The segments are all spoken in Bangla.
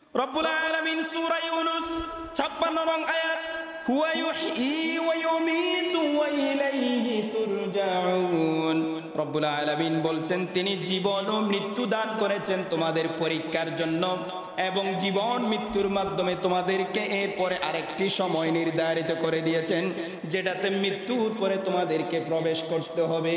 রব্বুল আলামিন সূরা ইউনূস 56 নং আয়াত হুয়া ইউহয়ী ওয়া ইউমীতু ওয়া ইলাইহি তুরজাউন। রব্বুল আলামিন বলছেন তিনি জীবন ও মৃত্যু দান করেছেন তোমাদের পরীক্ষার জন্য, এবং জীবন মৃত্যুর মাধ্যমে তোমাদেরকে এরপরে আরেকটি সময় নির্ধারিত করে দিয়েছেন যেটাতে মৃত্যুর পরে তোমাদেরকে প্রবেশ করতে হবে।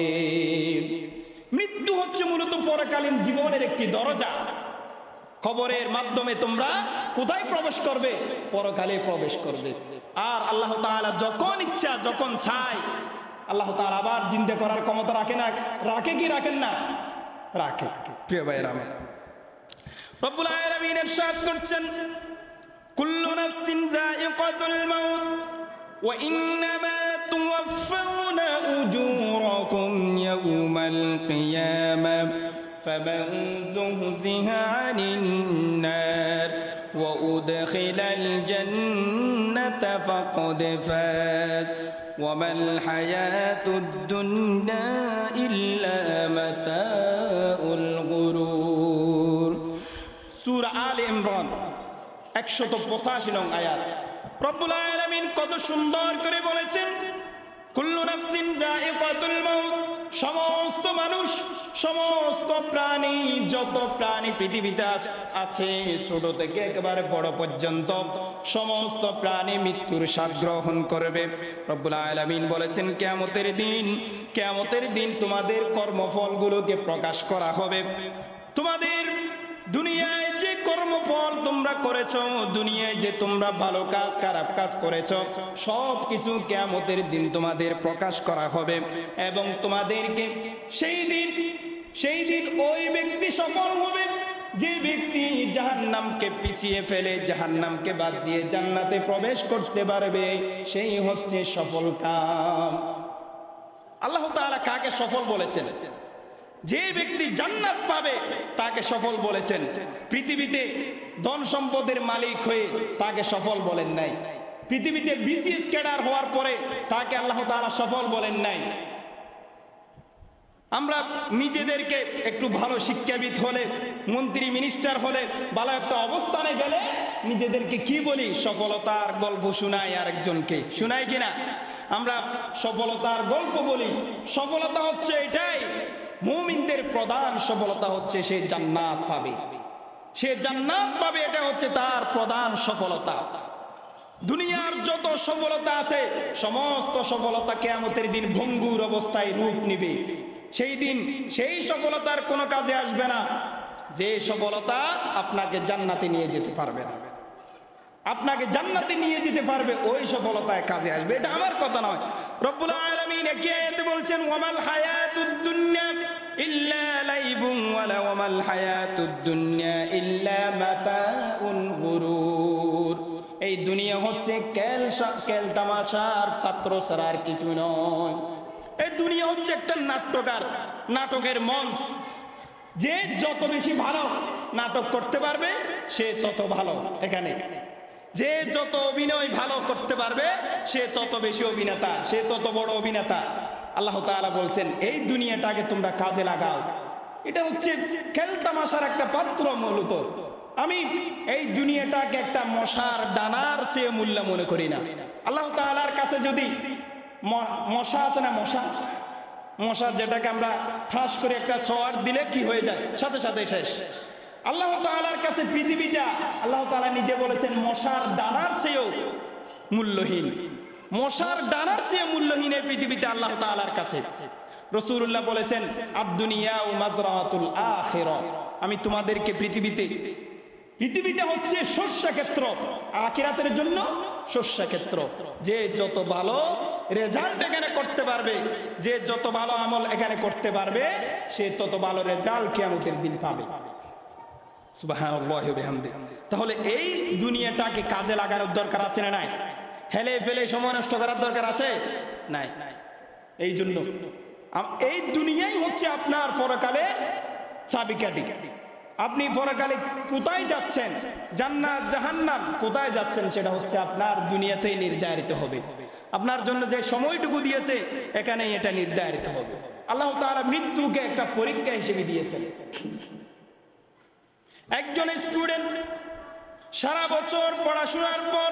মৃত্যু হচ্ছে মূলত পরকালীন জীবনের একটি দরজা। কবরের মাধ্যমে তোমরা কোথায় প্রবেশ করবে? পরকালে প্রবেশ করবে। আর আল্লাহ তাআলা যখন ইচ্ছা যখন চায় আল্লাহ তাআলা আবার জিন্দা করার ক্ষমতা রাখে না, রাখে কি রাখেন না? রাখে। প্রিয় ভাইরা আমার, রব্বুল আলামিন ইরশাদ করছেন কুল্লু নাফসিন যায়িকাতুল মাউত ওয়া ইন্নামা তুওয়াফাউনা উজুরাকুম ইয়াওমাল কিয়ামাহ فمن زحزح عن النار وأدخل الجنة فقد فاز وما الحياة الدنيا إلا متاع الغرور। সূরা আলে ইমরান 185 নং আয়াত। রব্বুল আলামিন কত সুন্দর করে বলেছেন কুল্লু নাফসিন যায়িকাতুল মাউত, সমস্ত মানুষ, সমস্ত প্রাণী, যত প্রাণী পৃথিবীতে আছে ছোট থেকে একেবারে বড় পর্যন্ত সমস্ত প্রাণী মৃত্যুর স্বাদ গ্রহণ করবে। রব্বুল আলামিন বলেছেন কিয়ামতের দিন তোমাদের কর্মফলগুলোকে প্রকাশ করা হবে। তোমাদের দুনিয়ায় যে কর্মফল তোমরা করেছো, দুনিয়ায় যে তোমরা ভালো কাজ খারাপ কাজ করেছো, সব কিছু কিয়ামতের দিন তোমাদের প্রকাশ করা হবে। এবং তোমাদেরকে সেই দিন ওই ব্যক্তি সফল হবে যে ব্যক্তি জাহান্নামকে পিছিয়ে ফেলে, জাহান্নামকে বাদ দিয়ে জান্নাতে প্রবেশ করতে পারবে, সেই হচ্ছে সফল কাম। আল্লাহ তাআলা কাকে সফল বলেছেন? যে ব্যক্তি জান্নাত পাবে তাকে সফল বলেছেন। পৃথিবীতে ধন সম্পদের মালিক হয়ে তাকে সফল বলেন নাই। পৃথিবীতে বিসিএস ক্যাডার হওয়ার পরে তাকে আল্লাহ তাআলা সফল বলেন নাই। আমরা নিজেদেরকে একটু ভালো শিক্ষাবিদ হলে, মন্ত্রী মিনিস্টার হলে, ভালো একটা অবস্থানে গেলে নিজেদেরকে কি বলি? সফলতার গল্প শোনাই, আরেকজনকে শোনাই কিনা? আমরা সফলতার গল্প বলি। সফলতা হচ্ছে এটাই, মুমিনদের প্রধান সফলতা হচ্ছে সে জান্নাত পাবে, সে জান্নাত পাবে, এটা হচ্ছে তার প্রধান সফলতা। দুনিয়ার যত সফলতা আছে সমস্ত সফলতা কিয়ামতের দিন ভঙ্গুর অবস্থায় রূপ নিবে। সেই দিন সেই সফলতার কোনো কাজে আসবে না যে সফলতা আপনাকে জান্নাতে নিয়ে যেতে পারবে না। আপনাকে জান্নাতে নিয়ে যেতে পারবে ওই সফলতায় কাজে আসবে। এটা আমার কথা নয়, রব্বুল আলামিন একই আয়াতে বলছেন ওয়ামাল হায়াতুদ দুনিয়া ইল্লা লাইবুন ওয়ালা ওয়ামাল হায়াতুদ দুনিয়া ইল্লা মাতাউল গুরুর। এই দুনিয়া হচ্ছে খেল তামাশার পাত্র ছাড়া আর কিছু নয়। এই দুনিয়া হচ্ছে একটা নাটকের মঞ্চ। যে যত বেশি ভালো নাটক করতে পারবে সে তত ভালো। এখানে যে যত অভিনয় ভালো করতে পারবে সে তত বেশি অভিনেতা, সে তত বড় অভিনেতা। আল্লাহ তাআলা বলছেন এই দুনিয়াটাকে তোমরা কাজে লাগাও। এটা হচ্ছে খেলতামাশার একটা পাত্র। মূলত আমি এই দুনিয়াটাকে একটা মশার ডানার চেয়ে মূল্য মনে করি না। আল্লাহ তাআলার কাছে যদি মশা আছে না, মশা যেটাকে আমরা ঠাস করে একটা ছোঁয়ার দিলে কি হয়ে যায়, সাথে সাথে শেষ। আল্লাহ তাআলার কাছে পৃথিবীটা আল্লাহ তাআলা নিজে বলেছেন মশার ডানার চেয়েও মূল্যহীন। মশার ডানার চেয়ে মূল্যহীন এই পৃথিবীতে আল্লাহ তাআলার কাছে। রাসূলুল্লাহ বলেছেন আদ-দুনিয়া ওয়া মাজরাতুল আখিরা। আমি তোমাদেরকে পৃথিবীটা হচ্ছে শস্যক্ষেত্র, আখিরাতের জন্য শস্যক্ষেত্র। যে যত ভালো রেজাল্ট এখানে করতে পারবে, যে যত ভালো আমল এখানে করতে পারবে, সে তত ভালো রেজাল্ট কিয়ামতের দিন পাবে। সুবহানাল্লাহি ওয়া বিহামদিহি। তাহলে এই দুনিয়াটাকে কাজে লাগানোর দরকার আছে না নাই? হেলে ফেলে সময় নষ্ট করার দরকার আছে নাই? এই জন্য এই দুনিয়াই হচ্ছে আপনার পরকালে চাবিকাঠি। আপনি পরকালে কোথায় যাচ্ছেন, জান্নাত জাহান্নাম কোথায় যাচ্ছেন, সেটা হচ্ছে আপনার দুনিয়াতেই নির্ধারিত হবে। আপনার জন্য যে সময়টুকু দিয়েছে এখানেই এটা নির্ধারিত হবে। আল্লাহ তাআলা মৃত্যুকে একটা পরীক্ষা হিসেবে দিয়েছেন। একজন স্টুডেন্ট সারা বছর পড়াশোনার পর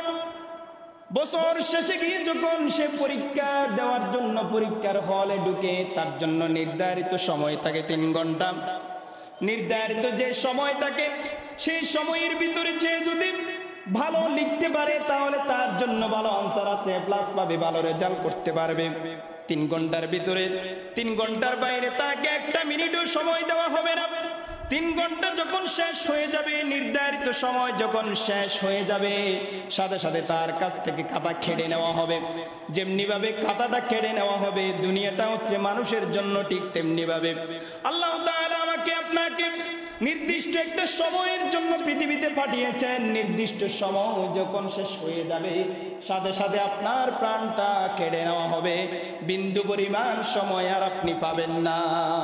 বছর শেষে গিয়ে যখন সে পরীক্ষা দেওয়ার জন্য পরীক্ষার হলে ঢুকে, তার জন্য নির্ধারিত সময় থাকে 3 ঘন্টা। নির্ধারিত যে সময় থাকে সেই সময়ের ভিতরে যে যদি ভালো লিখতে পারে তাহলে তার জন্য ভালো আনসার আছে, প্লাস পাবে, ভালো রেজাল্ট করতে পারবে। 3 ঘন্টার ভিতরে 3 ঘন্টার বাইরে তাকে 1 মিনিটও সময় দেওয়া হবে না। 3 ঘন্টা যখন শেষ হয়ে যাবে, নির্ধারিত সময় যখন শেষ হয়ে যাবে, সাথে সাথে তার কাছ থেকে খাতা কেড়ে নেওয়া হবে। যেমনি ভাবে খাতাটা কেড়ে নেওয়া হবে, দুনিয়াটা হচ্ছে মানুষের জন্য ঠিক তেমনি ভাবে আল্লাহ তাআলা আমাকে আপনাকে নির্দিষ্ট একটা সময়ের জন্য পৃথিবীতে পাঠিয়েছেন। নির্দিষ্ট সময় যখন শেষ হয়ে যাবে, সাথে সাথে আপনার প্রাণটা কেড়ে নেওয়া হবে। বিন্দু পরিমাণ সময় আর আপনি পাবেন না।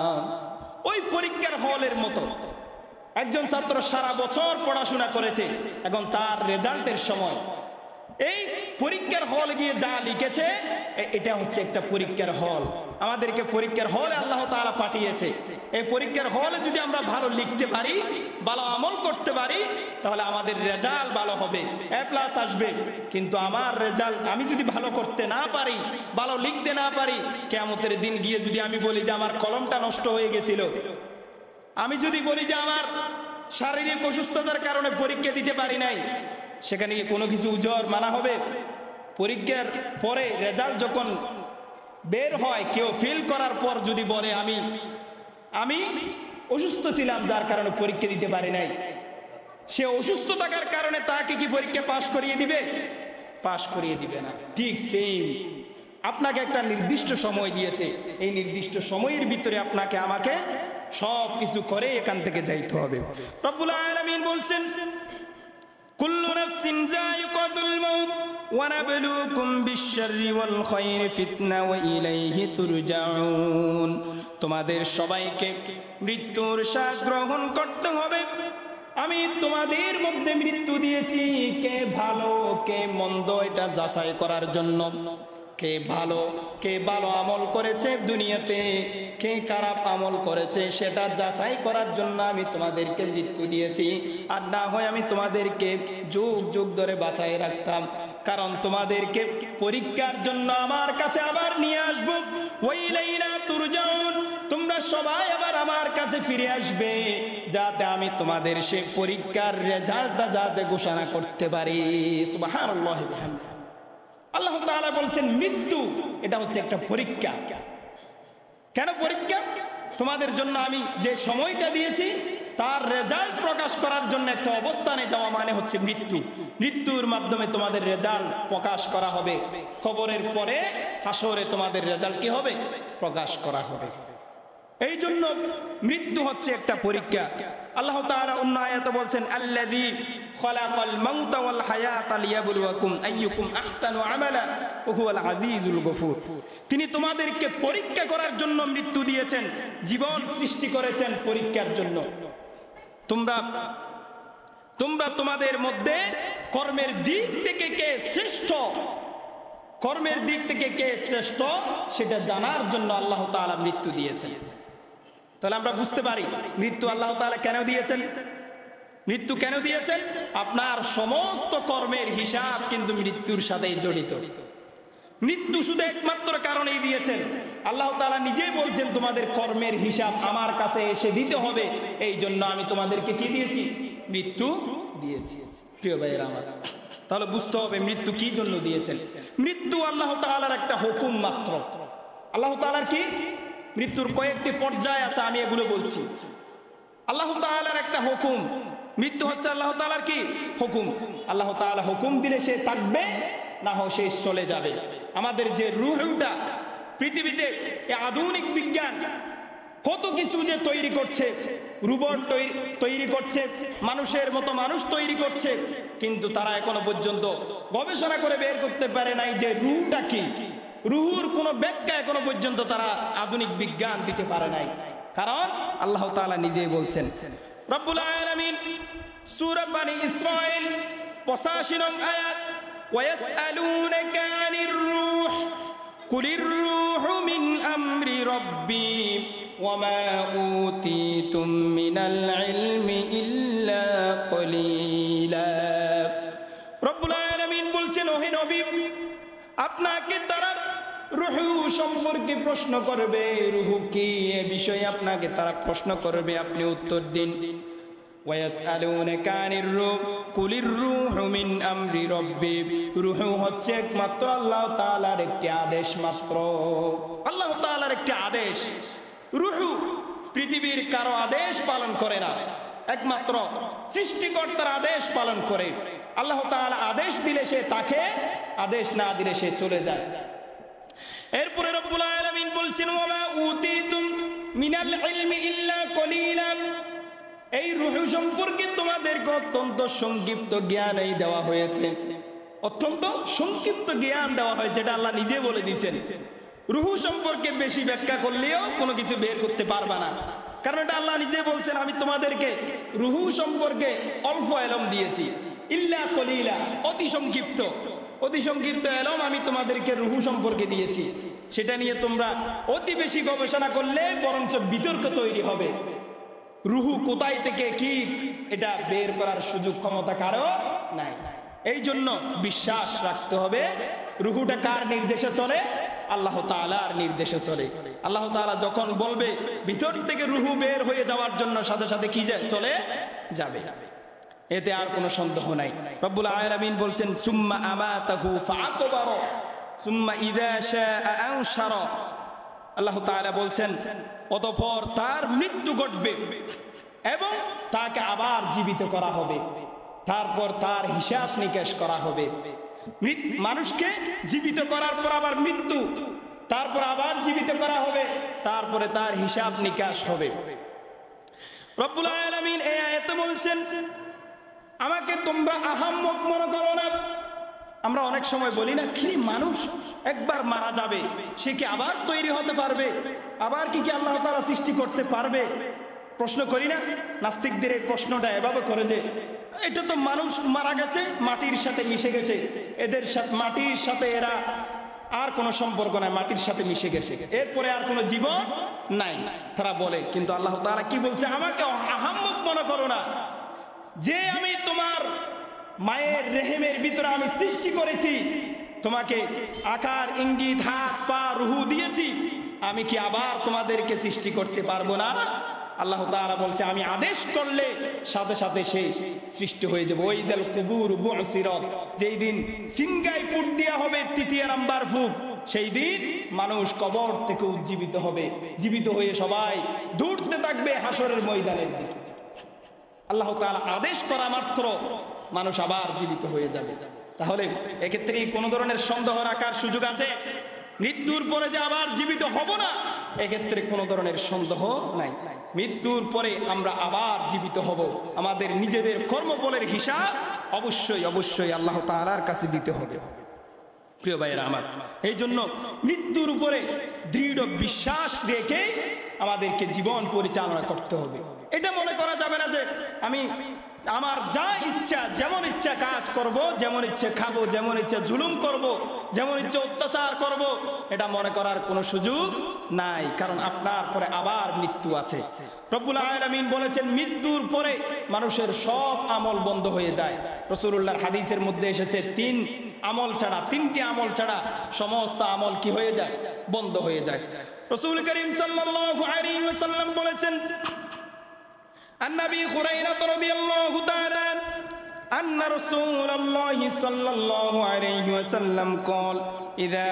ওই পরীক্ষার হলের মতো একজন ছাত্র সারা বছর পড়াশোনা করেছে, এখন তার রেজাল্টের সময়। এই পরীক্ষার হল গিয়ে যা লিখেছে, এটা হচ্ছে একটা পরীক্ষার হল। আমাদেরকে পরীক্ষার হলে আল্লাহ তাআলা পাঠিয়েছে। এই পরীক্ষার হলে যদি আমরা ভালো লিখতে পারি, ভালো আমল করতে পারি, তাহলে আমাদের রেজাল্ট ভালো হবে, A+ আসবে। কিন্তু আমার রেজাল্ট আমি যদি ভালো করতে না পারি, ভালো লিখতে না পারি, কিয়ামতের দিন গিয়ে যদি আমি বলি যে আমার কলমটা নষ্ট হয়ে গেছিল, আমি যদি বলি যে আমার শারীরিক অসুস্থতার কারণে পরীক্ষা দিতে পারি নাই, সেখানে কোনো কিছু উজর মানা হবে? পরীক্ষার পরে রেজাল্ট যখন বের হয়, কেউ ফেল করার পর যদি বলে আমি অসুস্থ ছিলাম যার কারণে পরীক্ষা দিতে পারি নাই, সে অসুস্থ থাকার কারণে তাকে কি পরীক্ষা পাশ করিয়ে দিবে? পাশ করিয়ে দিবে না। ঠিক সেম, আপনাকে একটা নির্দিষ্ট সময় দিয়েছে, এই নির্দিষ্ট সময়ের ভিতরে আপনাকে আমাকে সব কিছু করে এখান থেকে যাইতে হবে। রব্বুল আলামিন বলছেন, কুল্লু নাফসিন যায়িকাতুল মাউত ওয়া নাবলুকুম বিশ-শাররি ওয়াল খায়রি ফিতনা ওয়া ইলাইহি তুরজাউন। তোমাদের সবাইকে মৃত্যুর স্বাদ গ্রহণ করতে হবে। আমি তোমাদের মধ্যে মৃত্যু দিয়েছি কে ভালো কে মন্দ এটা যাচাই করার জন্য। কে ভালো আমল করেছে দুনিয়াতে, কে খারাপ আমল করেছে সেটা যাচাই করার জন্য আমি তোমাদেরকে মৃত্যু দিয়েছি। আর না হয় আমি তোমাদেরকে যুগ যুগ ধরে বাঁচাই রাখতাম, কারণ তোমাদেরকে পরীক্ষার জন্য আমার কাছে আবার নিয়ে আসবো। ওয়াইলাইনা তুরজাউন, তোমরা সবাই আবার আমার কাছে ফিরে আসবে, যাতে আমি তোমাদের সেই পরীক্ষার রেজাল্টটা যাতে ঘোষণা করতে পারি। সুবহানাল্লাহি ওয়া বিহামদিহি। আল্লাহ তাআলা বলছেন মৃত্যু এটা হচ্ছে একটা পরীক্ষা। কেন পরীক্ষা? তোমাদের জন্য আমি যে সময়টা দিয়েছি তার রেজাল্ট প্রকাশ করার জন্য একটা অবস্থানে যাওয়া মানে হচ্ছে মৃত্যু। মৃত্যুর মাধ্যমে তোমাদের রেজাল্ট প্রকাশ করা হবে। কবরের পরে হাসরে তোমাদের রেজাল্ট কি হবে? প্রকাশ করা হবে। এই জন্য মৃত্যু হচ্ছে একটা পরীক্ষা। আল্লাহ তাআলা অন্য আয়াতে বলছেন, আল্লাযী খালাকাল মাউতা ওয়াল হায়াতা লিয়াবলুয়াকুম আইয়ুকুম আহসানু আমালা ওয়া হুয়াল আজিজুল গফুর। তিনি তোমাদেরকে পরীক্ষা করার জন্য মৃত্যু দিয়েছেন, জীবন সৃষ্টি করেছেন পরীক্ষার জন্য। তোমরা তোমাদের মধ্যে কর্মের দিক থেকে কে শ্রেষ্ঠ, কর্মের দিক থেকে কে শ্রেষ্ঠ সেটা জানার জন্য আল্লাহ তাআলা মৃত্যু দিয়েছেন। তাহলে আমরা বুঝতে পারি মৃত্যু আল্লাহ তাআলা কেন দিয়েছেন। মৃত্যু কেন দিয়েছেন? আপনার সমস্ত কর্মের হিসাব কিন্তু মৃত্যুর সাথে জড়িত। মৃত্যু শুধু একমাত্র কারণেই দিয়েছেন। আল্লাহ তাআলা নিজেই বলছেন তোমাদের কর্মের হিসাব আমার কাছে এসে দিতে হবে, এই জন্য আমি তোমাদেরকে কি দিয়েছি? মৃত্যু দিয়েছি। প্রিয় ভাইয়েরা আমার, তাহলে বুঝতে হবে মৃত্যু কি জন্য দিয়েছেন। মৃত্যু আল্লাহ তাআলার একটা হুকুম মাত্র। আল্লাহ তাআলার কি? মৃত্যুর কয়েকটি পর্যায় আছে, আমি এগুলো বলছি। আল্লাহ তাআলার একটা হুকুম, মৃত্যু হচ্ছে আল্লাহ তাআলার কি? হুকুম। আল্লাহ তাআলা হুকুম দিলে সে থাকবে, না হয় সে চলে যাবে। আমাদের যে রূহটা পৃথিবীতে আধুনিক বিজ্ঞান কত কিছু যে তৈরি করছে, রোবট তৈরি করছে, মানুষের মতো মানুষ তৈরি করছে, কিন্তু তারা এখনো পর্যন্ত গবেষণা করে বের করতে পারে নাই যে রূহটা কি। রূহুর কোনো ব্যাখ্যা এখনো পর্যন্ত তারা আধুনিক বিজ্ঞান দিতে পারে নাই, কারণ আল্লাহ তাআলা নিজেই বলছেন। রব্বুল আলামিন সূরা বনি ইসরাঈল 85 নং আয়াত, ওয়ায়াসআলুনাকা আনির রূহ কুলির রূহু মিন আমরি রাব্বি ওয়ামা উতীতুম মিনাল ইলমি ইল্লা কলিলা। নবী, আপনাকে তারা রূহ সম্পর্কে প্রশ্ন করবে। রূহ কি, এ বিষয়ে আপনাকে তারা প্রশ্ন করবে, আপনি উত্তর দিন। ওয়ায়াসআলুনাকা আনির রূহ কুলির রূহু মিন আমরি রাব্বি। রূহ হচ্ছে একমাত্র আল্লাহ তাআলার একটি আদেশ মাত্র, আল্লাহ তাআলার একটি আদেশ। রূহ পৃথিবীর কারো আদেশ পালন করে না, একমাত্র সৃষ্টিকর্তার আদেশ পালন করে। আল্লাহ তাআলা আদেশ দিলে সে তাকে, আদেশ না দিলে সে চলে যায়। এরপরে রব্বুল আলামিন বলছেন ওয়া উতিতুম মিনাল ইলমি ইল্লা কলিলা। এই রূহ সম্পর্কে তোমাদেরকে অত্যন্ত সংক্ষিপ্ত জ্ঞানই দেওয়া হয়েছে, অত্যন্ত সংক্ষিপ্ত জ্ঞান দেওয়া হয়েছে, এটা আল্লাহ নিজে বলে দিয়েছেন। রূহ সম্পর্কে বেশি ব্যাখ্যা করলেও কোনো কিছু বের করতে পারবা না, কারণ এটা আল্লাহ নিজে বলছেন আমি তোমাদেরকে রূহ সম্পর্কে অল্প ইলম দিয়েছি, ইল্লা কলিলা, অতি সংক্ষিপ্ত, অতি সংক্ষিপ্ত ইলম আমি তোমাদেরকে রূহ সম্পর্কে দিয়েছি। সেটা নিয়ে তোমরা অতি বেশি গবেষণা করলে বরঞ্চ বিতর্ক তৈরি হবে। রূহ কোথায় থেকে কি, এটা বের করার সুযোগ ক্ষমতা কারো নাই। এই জন্য বিশ্বাস রাখতে হবে রূহটা কার নির্দেশে চলে, আল্লাহ তাআলার নির্দেশে চলে। আল্লাহ তাআলা যখন বলবে ভিতর থেকে রূহ বের হয়ে যাওয়ার জন্য, সাথে সাথে কি চলে যাবে, এতে আর কোনো সন্দেহ নাই। রব্বুল আলামিন বলছেন সুম্মা আমাতাহু ফাআকবারা সুম্মা ইযা শাআ আনশারা। আল্লাহ তাআলা বলছেন অতঃপর তার মৃত্যু ঘটবে এবং তাকে আবার জীবিত করা হবে, তারপর তার হিসাব নিকাশ করা হবে। মানুষকে জীবিত করার পর আবার মৃত্যু, তারপর আবার জীবিত করা হবে, তারপরে তার হিসাব নিকাশ হবে। রব্বুল আলামিন এই আয়াতে বলছেন আমাকে তোমরা আহাম্মক মনে করো না। আমরা অনেক সময় বলি না, কি মানুষ একবার মারা যাবে, সে কি আবার তৈরি হতে পারবে, আবার কি আল্লাহ তাআলা সৃষ্টি করতে পারবে? প্রশ্ন করি না? নাস্তিকদের এই প্রশ্নটা এভাবে করে যে এটা তো মানুষ মারা গেছে, মাটির সাথে মিশে গেছে, এদের সাথে মাটির সাথে এরা আর কোনো সম্পর্ক নাই, মাটির সাথে মিশে গেছে, এরপরে আর কোনো জীবন নাই তারা বলে। কিন্তু আল্লাহ তাআলা কি বলছে, আমাকে আহাম্মক মনে করো না, যে আমি তোমার মায়ের রেহেমের ভিতরে আমি সৃষ্টি করেছি, তোমাকে আকার ইঙ্গিত হাত পা রূহ দিয়েছি, আমি কি আবার তোমাদেরকে সৃষ্টি করতে পারবো না? আল্লাহ তাআলা বলছে আমি আদেশ করলে সাথে সাথে সেই সৃষ্টি হয়ে যাবে। ওয়াইদাল কুবুর বুসিরাত, যেই দিন সিংগায় পুর দেওয়া হবে তৃতীয় নাম্বার ফুক, সেই দিন মানুষ কবর থেকে উজ্জীবিত হবে, জীবিত হয়ে সবাই দৌড়তে থাকবে হাসরের ময়দানের দিকে। আল্লাহ তাআলা আদেশ করা মাত্র মানুষ আবার জীবিত হয়ে যাবে। তাহলে এক্ষেত্রে কোনো ধরনের সন্দেহ রাখার সুযোগ আছে? মৃত্যুর পরে যে আবার জীবিত হব না, এক্ষেত্রে কোনো ধরনের সন্দেহ নাই। মৃত্যুর পরে আমরা আবার জীবিত হব, আমাদের নিজেদের কর্মফলের হিসাব অবশ্যই অবশ্যই আল্লাহ তাআলার কাছে দিতে হবে। প্রিয় ভাইয়েরা আমার, এই জন্য মৃত্যুর উপরে দৃঢ় বিশ্বাস রেখে আমাদেরকে জীবন পরিচালনা করতে হবে। এটা মনে করা যাবে না যে আমি আমার যা ইচ্ছা যেমন ইচ্ছা কাজ করব, যেমন ইচ্ছে খাবো, যেমন ইচ্ছা জুলুম করব, যেমন ইচ্ছা অত্যাচার করব, এটা মনে করার কোনো সুযোগ নাই, কারণ আপনার পরে আবার মৃত্যু আছে। রব্বুল আলামিন বলেছেন মৃত্যুর পরে মানুষের সব আমল বন্ধ হয়ে যায়। রাসূলুল্লাহর হাদিসের মধ্যে এসেছে তিনটি আমল ছাড়া সমস্ত আমল কি হয়ে যায়? বন্ধ হয়ে যায়। রাসূল করিম সাল্লাল্লাহু আলাইহি ওয়াসাল্লাম বলেছেন عن أبي هريرة رضي الله تعالى أن رسول الله صلى الله عليه وسلم قال إذا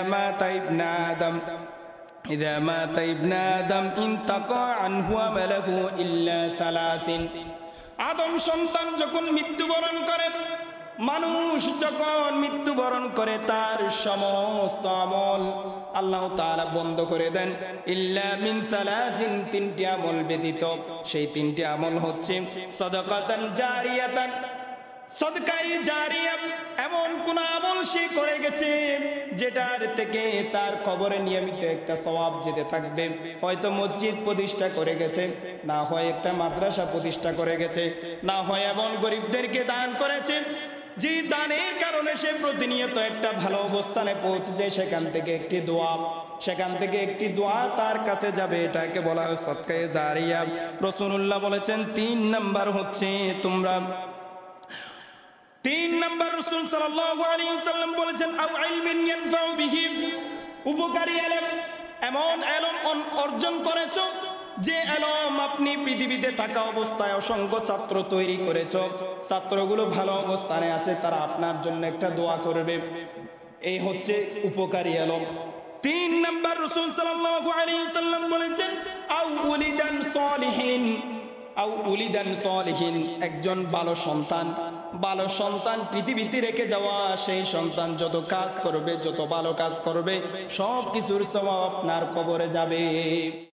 مات ابن آدم انتقى عنه عمله إلا ثلاث। আদম সন্তান যখন মৃত্যুবরণ করে, মানুষ যখন মৃত্যুবরণ করে, তার সমস্ত আমল আল্লাহ তাআলা বন্ধ করে দেন, ইল্লা মিন সালাসিন, তিনটি আমল ব্যতীত। সেই তিনটি আমল হচ্ছে সাদাকাতান জারিয়াতান, সদকায়ে জারিয়া, এমন কোন আমল সে করে গেছে যেটার থেকে তার কবরে নিয়মিত একটা সওয়াব যেতে থাকবে। হয়তো মসজিদ প্রতিষ্ঠা করে গেছে, না হয় একটা মাদ্রাসা প্রতিষ্ঠা করে গেছে, না হয় এমন গরিবদেরকে দান করেছে যে দানের কারণে সে প্রতিনিয়ত একটা ভালো অবস্থানে পৌঁছেছে, সেখান থেকে একটি দোয়া তার কাছে যাবে, এটাকে বলা হয় সদকায়ে জারিয়া। রাসূলুল্লাহ বলেছেন 3 নাম্বার হচ্ছে তোমরা তিন নাম্বার রাসূল সাল্লাল্লাহু আলাইহি ওয়াসাল্লাম বলেছেন আও ইলমিন ইয়ানফাউ বিহি, উপকারী ইলম, এমন ইলম অর্জন করেছো যে ইলম আপনি পৃথিবীতে থাকা অবস্থায় অসংখ্য ছাত্র তৈরি করেছো, ছাত্রগুলো ভালো অবস্থানে আছে, তারা আপনার জন্য একটা দোয়া করবে, এই হচ্ছে উপকারী ইলম। তিন নাম্বার রাসূল সাল্লাল্লাহু আলাইহি ওয়াসাল্লাম বলেছেন আও উলিদান সলিহিন, আও উলিদান সলিহিন, একজন ভালো সন্তান, ভালো সন্তান পৃথিবীতে রেখে যাওয়া, সেই সন্তান যত কাজ করবে, যত ভালো কাজ করবে, সব কিছুর সওয়াব আপনার কবরে যাবে।